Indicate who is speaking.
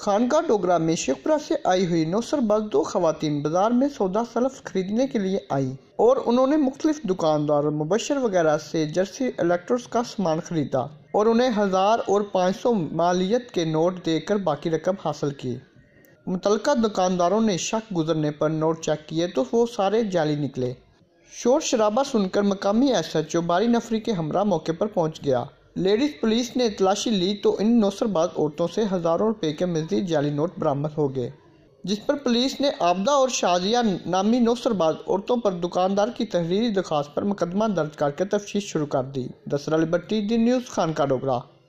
Speaker 1: खानका डोगरा में शेखपुरा से आई हुई नौसरबाज दो खवातीन बाजार में सौदा सलफ खरीदने के लिए आई और उन्होंने मुख्तलिफ दुकानदार मुबशर वगैरह से जर्सी इलेक्ट्रॉनिक्स का सामान खरीदा और उन्हें 1000 और 500 मालियत के नोट देकर बाकी रकम हासिल की। मुतलका दुकानदारों ने शक गुजरने पर नोट चेक किए तो वो सारे जाली निकले। शोर शराबा सुनकर मकामी SHO बारी नफरी के हमरा मौके पर पहुंच गया। लेडीज पुलिस ने तलाशी ली तो इन नौसरबाज औरतों से हज़ारों रुपए के मज़ीद जाली नोट बरामद हो गए, जिस पर पुलिस ने आबदा और शाजिया नामी नौसरबाज औरतों पर दुकानदार की तहरीरी दरख्वास्त पर मुकदमा दर्ज करके तफ्तीश शुरू कर दी। दसरा लिबर्टी दी न्यूज़, खानका डोगरा।